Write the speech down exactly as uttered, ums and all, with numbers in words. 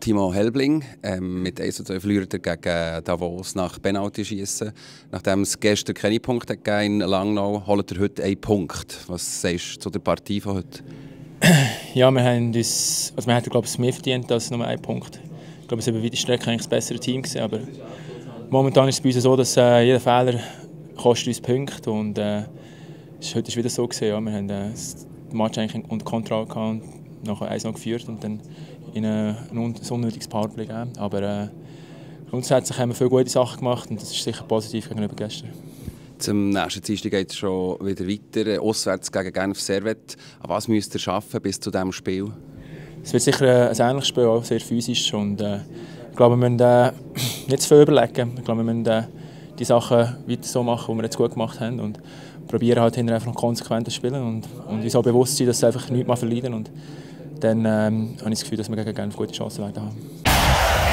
Timo Helbling, ähm, mit eins zu zwei verliert er gegen Davos nach Penalty schießen. Nachdem es gestern keine Punkte gegeben in Langnau, holt er heute einen Punkt. Was sagst du zu der Partie von heute? Ja, wir haben uns, also wir hätten, glaube ich, mehr verdient als nur einen Punkt. Ich glaube, es war über weite Strecke eigentlich das bessere Team gewesen, aber momentan ist es bei uns so, dass äh, jeder Fehler kostet uns Punkte und äh, heute ist wieder so gewesen, ja, wir haben äh, den Match eigentlich unter Kontrolle gehabt und nachher eins noch geführt und dann in ein, ein unnötiges Powerplay gegeben. Aber äh, grundsätzlich haben wir viele gute Sachen gemacht und das ist sicher positiv gegenüber gestern. Zum nächsten Dienstag geht es schon wieder weiter, auswärts gegen Genf Servette. An was müsst ihr schaffen bis zu diesem Spiel? Es wird sicher ein ähnliches Spiel, auch sehr physisch. Und, äh, ich glaube, wir müssen äh, nicht zu viel überlegen. Ich glaube, wir müssen äh, die Sachen weiter so machen, die wir jetzt gut gemacht haben. Und probieren halt hinterher einfach konsequent zu spielen und, und uns auch bewusst sein, dass sie einfach nichts mehr verlieren. Und dann ähm, habe ich das Gefühl, dass wir gegen Genf gute Chancen haben.